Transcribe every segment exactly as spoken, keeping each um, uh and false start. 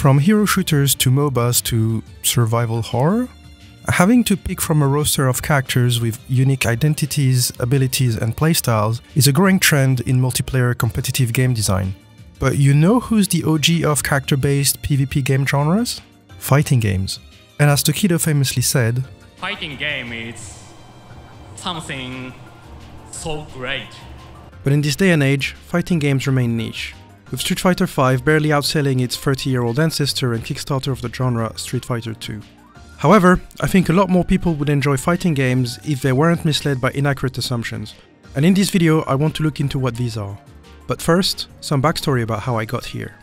From hero shooters to MOBAs to survival horror, having to pick from a roster of characters with unique identities, abilities and playstyles is a growing trend in multiplayer competitive game design. But you know who's the O G of character-based PvP game genres? Fighting games. And as Tokido famously said, fighting game is something so great. But in this day and age, fighting games remain niche, with Street Fighter five barely outselling its thirty-year-old ancestor and kickstarter of the genre, Street Fighter two. However, I think a lot more people would enjoy fighting games if they weren't misled by inaccurate assumptions. And in this video, I want to look into what these are. But first, some backstory about how I got here.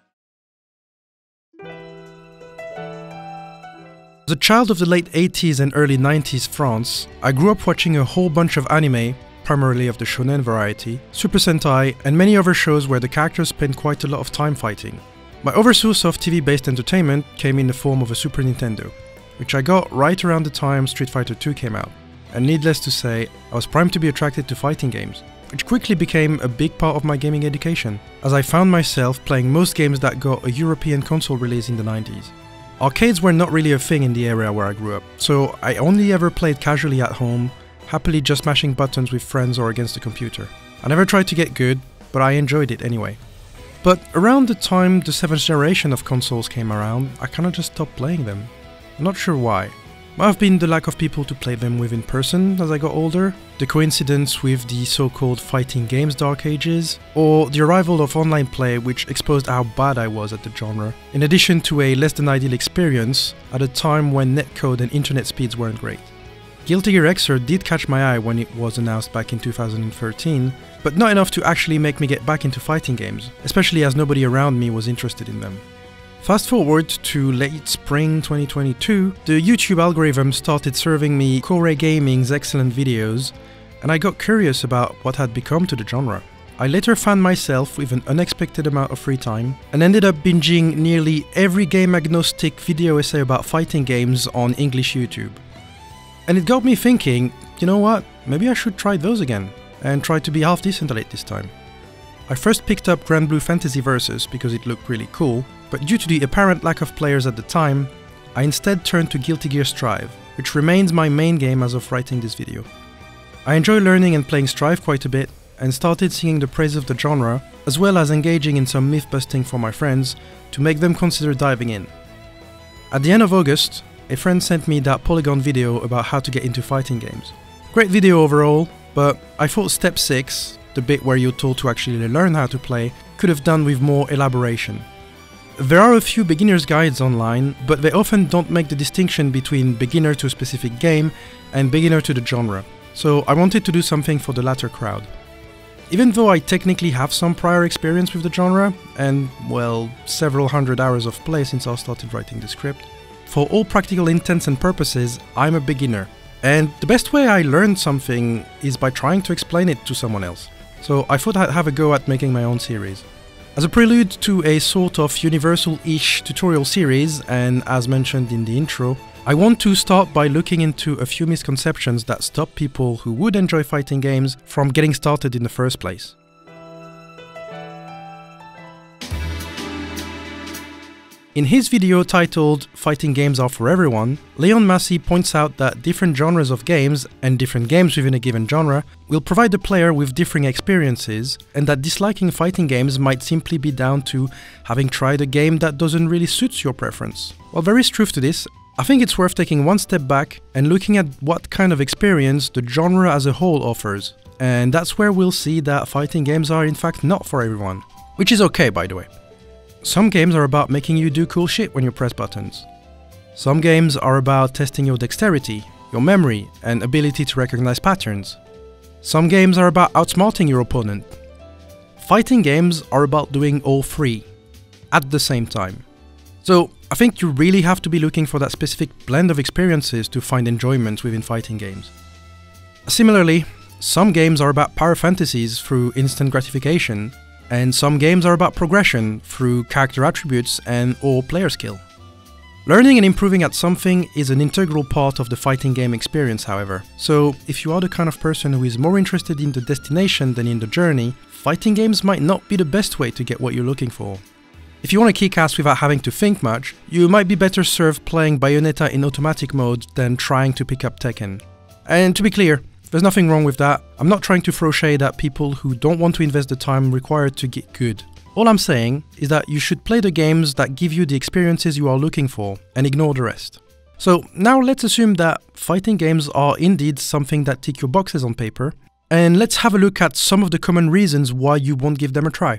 As a child of the late eighties and early nineties France, I grew up watching a whole bunch of anime, primarily of the shonen variety, Super Sentai, and many other shows where the characters spent quite a lot of time fighting. My oversource of T V-based entertainment came in the form of a Super Nintendo, which I got right around the time Street Fighter two came out. And needless to say, I was primed to be attracted to fighting games, which quickly became a big part of my gaming education, as I found myself playing most games that got a European console release in the nineties. Arcades were not really a thing in the area where I grew up, so I only ever played casually at home, happily just mashing buttons with friends or against the computer. I never tried to get good, but I enjoyed it anyway. But around the time the seventh generation of consoles came around, I kinda just stopped playing them. I'm not sure why. Might have been the lack of people to play them with in person as I got older, the coincidence with the so-called fighting games dark ages, or the arrival of online play which exposed how bad I was at the genre, in addition to a less than ideal experience at a time when netcode and internet speeds weren't great. Guilty Gear Xrd did catch my eye when it was announced back in two thousand thirteen, but not enough to actually make me get back into fighting games, especially as nobody around me was interested in them. Fast forward to late spring twenty twenty-two, the YouTube algorithm started serving me Core Gaming's excellent videos, and I got curious about what had become to the genre. I later found myself with an unexpected amount of free time, and ended up binging nearly every game-agnostic video essay about fighting games on English YouTube. And it got me thinking, you know what, maybe I should try those again, and try to be half decent at it this time. I first picked up Grand Blue Fantasy Versus because it looked really cool, but due to the apparent lack of players at the time, I instead turned to Guilty Gear Strive, which remains my main game as of writing this video. I enjoy learning and playing Strive quite a bit, and started singing the praise of the genre, as well as engaging in some myth-busting for my friends to make them consider diving in. At the end of August, a friend sent me that Polygon video about how to get into fighting games. Great video overall, but I thought step six, the bit where you're told to actually learn how to play, could have done with more elaboration. There are a few beginner's guides online, but they often don't make the distinction between beginner to a specific game and beginner to the genre, so I wanted to do something for the latter crowd. Even though I technically have some prior experience with the genre, and, well, several hundred hours of play since I started writing the script, for all practical intents and purposes, I'm a beginner. And the best way I learned something is by trying to explain it to someone else. So I thought I'd have a go at making my own series. As a prelude to a sort of universal-ish tutorial series, and as mentioned in the intro, I want to start by looking into a few misconceptions that stop people who would enjoy fighting games from getting started in the first place. In his video titled "Fighting Games Are For Everyone", Leon Massey points out that different genres of games, and different games within a given genre, will provide the player with differing experiences, and that disliking fighting games might simply be down to having tried a game that doesn't really suit your preference. While there is truth to this, I think it's worth taking one step back and looking at what kind of experience the genre as a whole offers, and that's where we'll see that fighting games are in fact not for everyone. Which is okay, by the way. Some games are about making you do cool shit when you press buttons. Some games are about testing your dexterity, your memory, and ability to recognize patterns. Some games are about outsmarting your opponent. Fighting games are about doing all three, at the same time. So, I think you really have to be looking for that specific blend of experiences to find enjoyment within fighting games. Similarly, some games are about power fantasies through instant gratification, and some games are about progression through character attributes and or player skill. Learning and improving at something is an integral part of the fighting game experience, however, so if you are the kind of person who is more interested in the destination than in the journey, fighting games might not be the best way to get what you're looking for. If you want to kick ass without having to think much, you might be better served playing Bayonetta in automatic mode than trying to pick up Tekken. And to be clear, there's nothing wrong with that. I'm not trying to throw shade at people who don't want to invest the time required to get good. All I'm saying is that you should play the games that give you the experiences you are looking for and ignore the rest. So now let's assume that fighting games are indeed something that tick your boxes on paper, and let's have a look at some of the common reasons why you won't give them a try.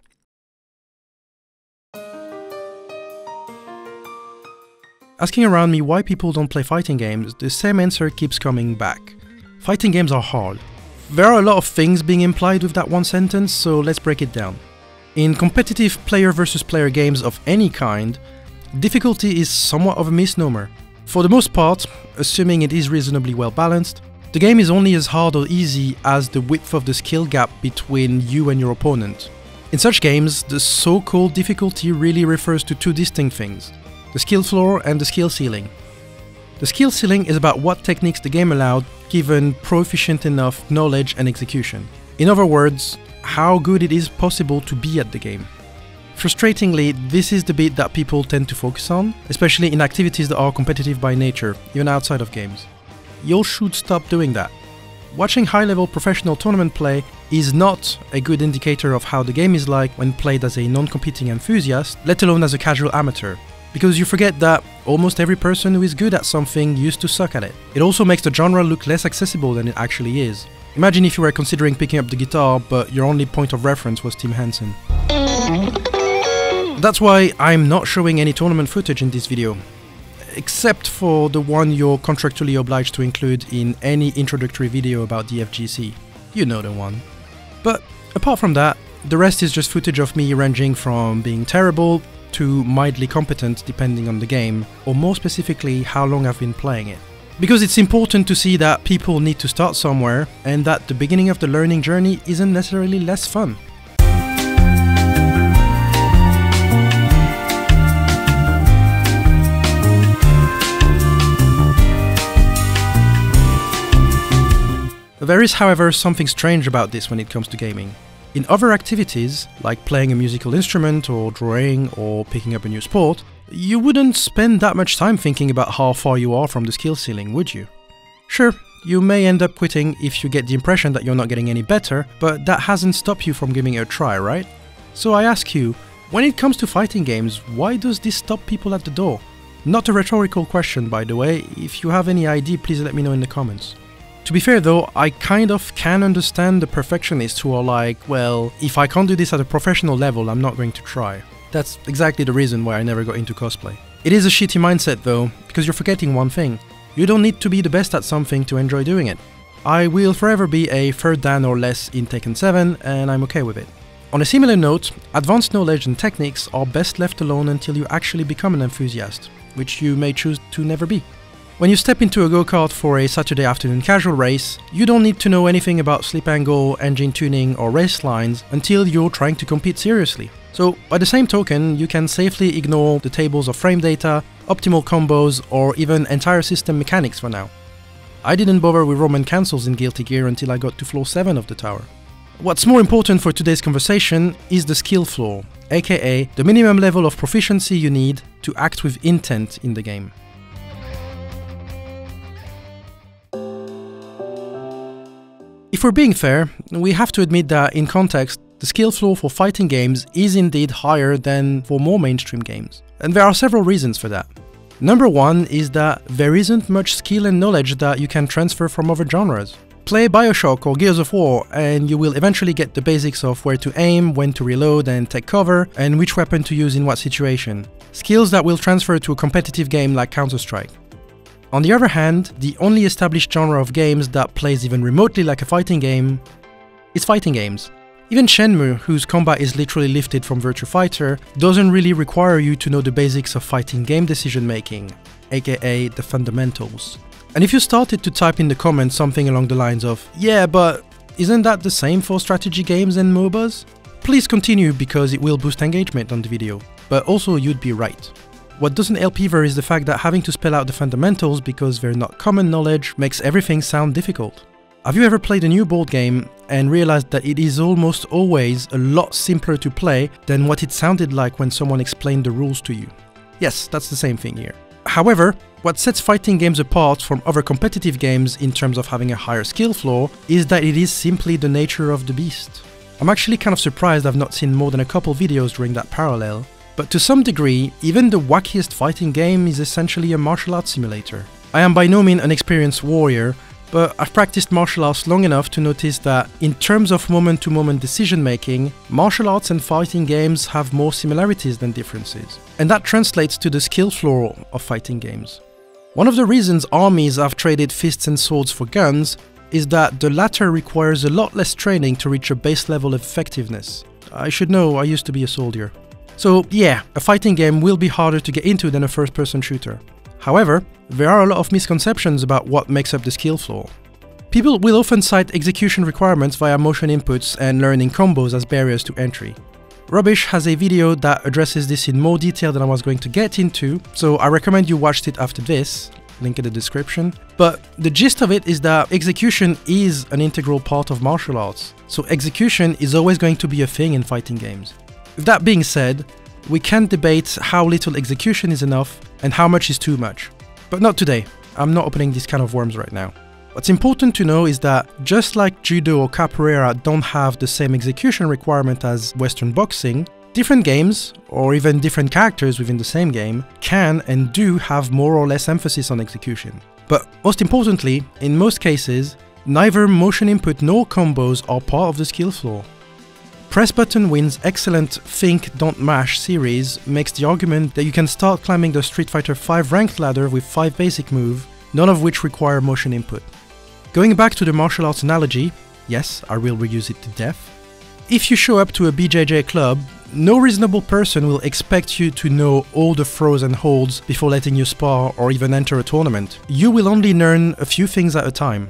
Asking around me why people don't play fighting games, the same answer keeps coming back. Fighting games are hard. There are a lot of things being implied with that one sentence, so let's break it down. In competitive player versus player games of any kind, difficulty is somewhat of a misnomer. For the most part, assuming it is reasonably well balanced, the game is only as hard or easy as the width of the skill gap between you and your opponent. In such games, the so-called difficulty really refers to two distinct things: the skill floor and the skill ceiling. The skill ceiling is about what techniques the game allowed given proficient enough knowledge and execution. In other words, how good it is possible to be at the game. Frustratingly, this is the bit that people tend to focus on, especially in activities that are competitive by nature, even outside of games. You should stop doing that. Watching high-level professional tournament play is not a good indicator of how the game is like when played as a non-competing enthusiast, let alone as a casual amateur. Because you forget that almost every person who is good at something used to suck at it. It also makes the genre look less accessible than it actually is. Imagine if you were considering picking up the guitar, but your only point of reference was Tim Henson. That's why I'm not showing any tournament footage in this video, except for the one you're contractually obliged to include in any introductory video about the F G C. You know the one. But apart from that, the rest is just footage of me ranging from being terrible to mildly competent depending on the game, or more specifically how long I've been playing it. Because it's important to see that people need to start somewhere, and that the beginning of the learning journey isn't necessarily less fun. There is, however, something strange about this when it comes to gaming. In other activities, like playing a musical instrument or drawing or picking up a new sport, you wouldn't spend that much time thinking about how far you are from the skill ceiling, would you? Sure, you may end up quitting if you get the impression that you're not getting any better, but that hasn't stopped you from giving it a try, right? So I ask you, when it comes to fighting games, why does this stop people at the door? Not a rhetorical question, by the way. If you have any idea, please let me know in the comments. To be fair though, I kind of can understand the perfectionists who are like, well, if I can't do this at a professional level, I'm not going to try. That's exactly the reason why I never got into cosplay. It is a shitty mindset though, because you're forgetting one thing. You don't need to be the best at something to enjoy doing it. I will forever be a third dan or less in Tekken seven, and I'm okay with it. On a similar note, advanced knowledge and techniques are best left alone until you actually become an enthusiast, which you may choose to never be. When you step into a go-kart for a Saturday afternoon casual race, you don't need to know anything about slip angle, engine tuning or race lines until you're trying to compete seriously. So, by the same token, you can safely ignore the tables of frame data, optimal combos or even entire system mechanics for now. I didn't bother with Roman cancels in Guilty Gear until I got to floor seven of the tower. What's more important for today's conversation is the skill floor, aka the minimum level of proficiency you need to act with intent in the game. If we're being fair, we have to admit that in context, the skill floor for fighting games is indeed higher than for more mainstream games. And there are several reasons for that. Number one is that there isn't much skill and knowledge that you can transfer from other genres. Play Bioshock or Gears of War and you will eventually get the basics of where to aim, when to reload and take cover, and which weapon to use in what situation. Skills that will transfer to a competitive game like Counter-Strike. On the other hand, the only established genre of games that plays even remotely like a fighting game is fighting games. Even Shenmue, whose combat is literally lifted from Virtua Fighter, doesn't really require you to know the basics of fighting game decision making, aka the fundamentals. And if you started to type in the comments something along the lines of, yeah, but isn't that the same for strategy games and MOBAs? Please continue because it will boost engagement on the video, but also you'd be right. What doesn't help either is the fact that having to spell out the fundamentals because they're not common knowledge makes everything sound difficult. Have you ever played a new board game and realized that it is almost always a lot simpler to play than what it sounded like when someone explained the rules to you? Yes, that's the same thing here. However, what sets fighting games apart from other competitive games in terms of having a higher skill floor is that it is simply the nature of the beast. I'm actually kind of surprised I've not seen more than a couple videos drawing that parallel, but to some degree, even the wackiest fighting game is essentially a martial arts simulator. I am by no means an experienced warrior, but I've practiced martial arts long enough to notice that in terms of moment-to-moment decision making, martial arts and fighting games have more similarities than differences. And that translates to the skill floor of fighting games. One of the reasons armies have traded fists and swords for guns is that the latter requires a lot less training to reach a base level of effectiveness. I should know, I used to be a soldier. So yeah, a fighting game will be harder to get into than a first-person shooter. However, there are a lot of misconceptions about what makes up the skill floor. People will often cite execution requirements via motion inputs and learning combos as barriers to entry. Rubbish has a video that addresses this in more detail than I was going to get into, so I recommend you watch it after this, link in the description. But the gist of it is that execution is an integral part of martial arts, so execution is always going to be a thing in fighting games. With that being said, we can debate how little execution is enough and how much is too much. But not today, I'm not opening this can of worms right now. What's important to know is that just like judo or capoeira don't have the same execution requirement as Western boxing, different games, or even different characters within the same game, can and do have more or less emphasis on execution. But most importantly, in most cases, neither motion input nor combos are part of the skill floor. Press Button Win's excellent Think, Don't Mash series makes the argument that you can start climbing the Street Fighter five ranked ladder with five basic moves, none of which require motion input. Going back to the martial arts analogy, yes, I will reuse it to death. If you show up to a B J J club, no reasonable person will expect you to know all the throws and holds before letting you spar or even enter a tournament. You will only learn a few things at a time.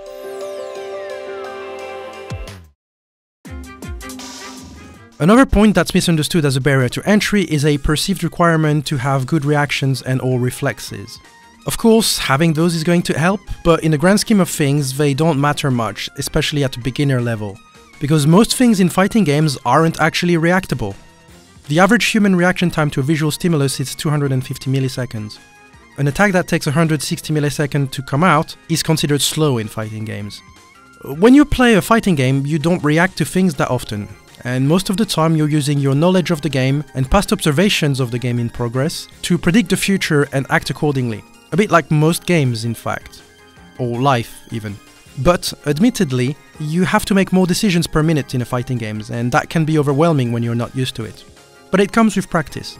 Another point that's misunderstood as a barrier to entry is a perceived requirement to have good reactions and all reflexes. Of course, having those is going to help, but in the grand scheme of things, they don't matter much, especially at the beginner level, because most things in fighting games aren't actually reactable. The average human reaction time to a visual stimulus is two hundred fifty milliseconds. An attack that takes one hundred sixty milliseconds to come out is considered slow in fighting games. When you play a fighting game, you don't react to things that often, and most of the time you're using your knowledge of the game and past observations of the game in progress to predict the future and act accordingly. A bit like most games, in fact. Or life, even. But, admittedly, you have to make more decisions per minute in a fighting games, and that can be overwhelming when you're not used to it. But it comes with practice.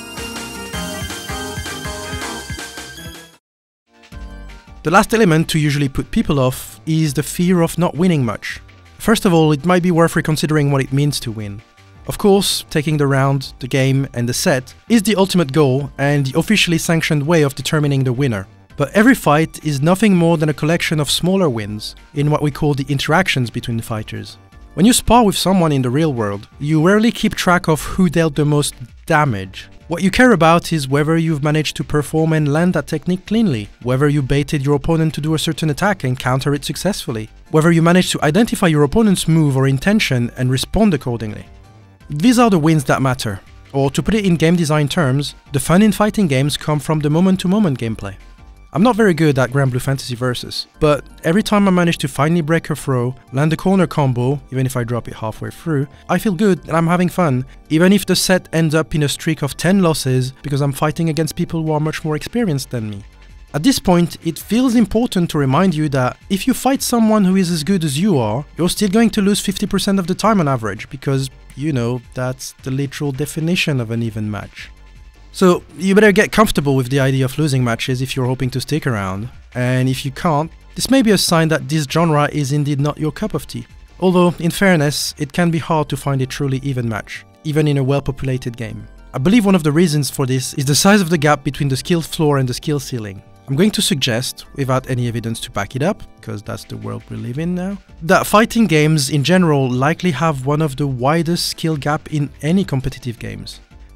The last element to usually put people off is the fear of not winning much. First of all, it might be worth reconsidering what it means to win. Of course, taking the round, the game, and the set is the ultimate goal and the officially sanctioned way of determining the winner. But every fight is nothing more than a collection of smaller wins in what we call the interactions between the fighters. When you spar with someone in the real world, you rarely keep track of who dealt the most damage. What you care about is whether you've managed to perform and land that technique cleanly, whether you baited your opponent to do a certain attack and counter it successfully, whether you managed to identify your opponent's move or intention and respond accordingly. These are the wins that matter, or to put it in game design terms, the fun in fighting games come from the moment-to-moment gameplay. I'm not very good at Grand Blue Fantasy Versus, but every time I manage to finally break a throw, land a corner combo, even if I drop it halfway through, I feel good and I'm having fun, even if the set ends up in a streak of ten losses because I'm fighting against people who are much more experienced than me. At this point, it feels important to remind you that if you fight someone who is as good as you are, you're still going to lose fifty percent of the time on average, because, you know, that's the literal definition of an even match. So, you better get comfortable with the idea of losing matches if you're hoping to stick around, and if you can't, this may be a sign that this genre is indeed not your cup of tea. Although, in fairness, it can be hard to find a truly even match, even in a well-populated game. I believe one of the reasons for this is the size of the gap between the skill floor and the skill ceiling. I'm going to suggest, without any evidence to back it up, because that's the world we live in now, that fighting games in general likely have one of the widest skill gap in any competitive games.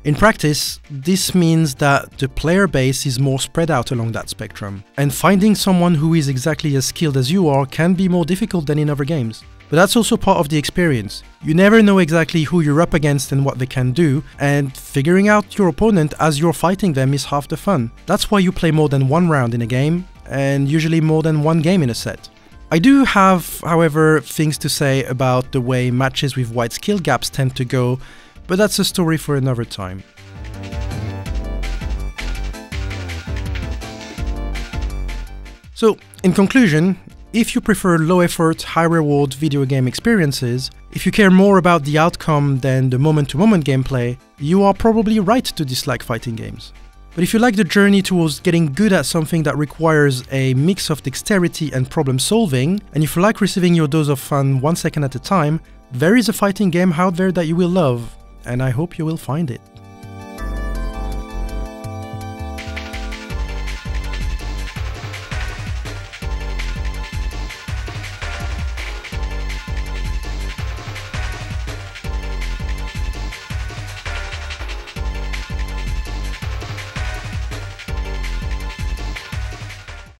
In practice, this means that the player base is more spread out along that spectrum, and finding someone who is exactly as skilled as you are can be more difficult than in other games. But that's also part of the experience. You never know exactly who you're up against and what they can do, and figuring out your opponent as you're fighting them is half the fun. That's why you play more than one round in a game, and usually more than one game in a set. I do have, however, things to say about the way matches with wide skill gaps tend to go, but that's a story for another time. So, in conclusion, if you prefer low-effort, high-reward video game experiences, if you care more about the outcome than the moment-to-moment gameplay, you are probably right to dislike fighting games. But if you like the journey towards getting good at something that requires a mix of dexterity and problem solving, and if you like receiving your dose of fun one second at a time, there is a fighting game out there that you will love, and I hope you will find it.